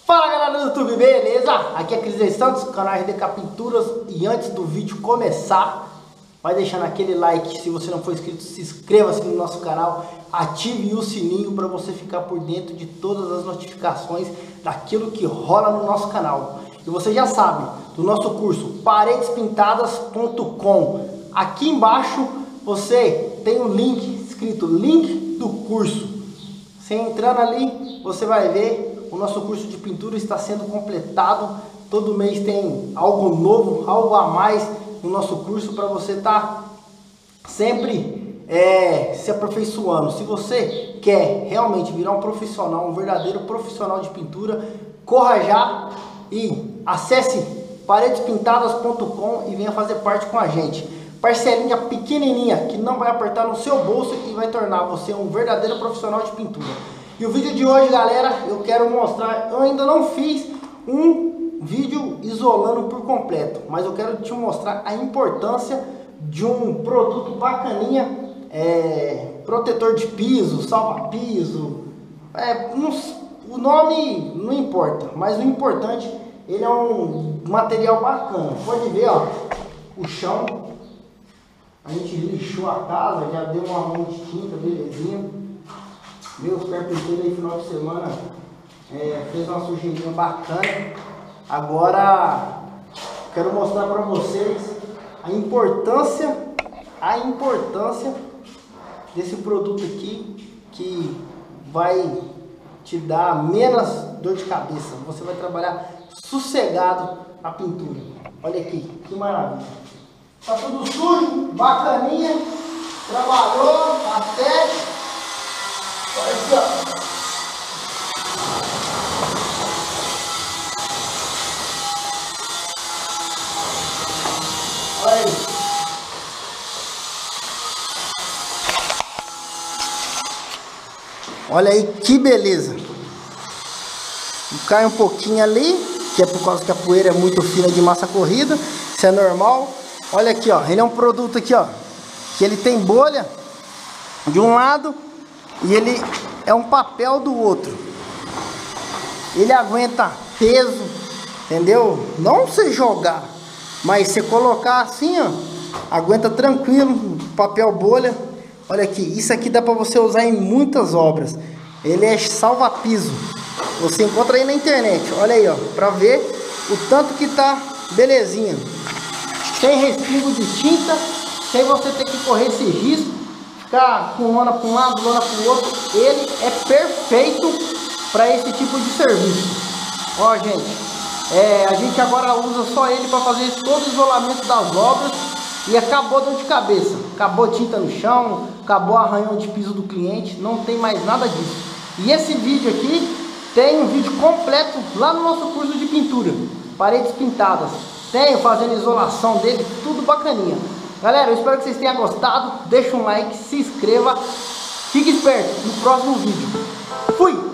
Fala galera do YouTube, beleza? Aqui é Cris Santos, canal RDK Pinturas. E antes do vídeo começar, vai deixando aquele like. Se você não for inscrito, se inscreva-se no nosso canal, ative o sininho para você ficar por dentro de todas as notificações daquilo que rola no nosso canal. E você já sabe do nosso curso paredespintadas.com. Aqui embaixo você tem um link escrito link do curso. Você entrando ali, você vai ver. O nosso curso de pintura está sendo completado. Todo mês tem algo novo, algo a mais no nosso curso para você estar sempre se aperfeiçoando. Se você quer realmente virar um profissional, um verdadeiro profissional de pintura, corra já e acesse paredespintadas.com e venha fazer parte com a gente. Parcelinha pequenininha que não vai apertar no seu bolso e vai tornar você um verdadeiro profissional de pintura. E o vídeo de hoje, galera, eu quero mostrar, eu ainda não fiz um vídeo isolando por completo, mas eu quero te mostrar a importância de um produto bacaninha, protetor de piso, salva-piso, o nome não importa, mas o importante, ele é um material bacana. Pode ver, ó, o chão, a gente lixou a casa, já deu uma mão de tinta, belezinha. Meus carpinteiros aí final de semana fez uma sujeirinha bacana. Agora quero mostrar para vocês a importância desse produto aqui, que vai te dar menos dor de cabeça. Você vai trabalhar sossegado a pintura. Olha aqui, que maravilha. Tá tudo sujo, bacaninha, trabalhou até. Olha aqui, ó. Olha aí. Olha aí que beleza. Cai um pouquinho ali, que é por causa que a poeira é muito fina de massa corrida. Isso é normal. Olha aqui, ó. Ele é um produto aqui, ó, que ele tem bolha de um lado e ele é um papel do outro. Ele aguenta peso, entendeu? Não você jogar, mas você colocar assim, ó, aguenta tranquilo. Papel bolha. Olha aqui, isso aqui dá para você usar em muitas obras. Ele é salva-piso. Você encontra aí na internet. Olha aí, ó, para ver o tanto que tá belezinha. Sem respingo de tinta, sem você ter que correr esse risco, ficar com lona para um lado, lona para o outro. Ele é perfeito para esse tipo de serviço. Ó, gente, a gente agora usa só ele para fazer todo o isolamento das obras e acabou a dor de cabeça. Acabou tinta no chão, acabou arranhão de piso do cliente, não tem mais nada disso. E esse vídeo aqui tem um vídeo completo lá no nosso curso de pintura, paredes pintadas. Tenho fazendo isolação dele, tudo bacaninha. Galera, eu espero que vocês tenham gostado. Deixa um like, se inscreva. Fique esperto no próximo vídeo. Fui!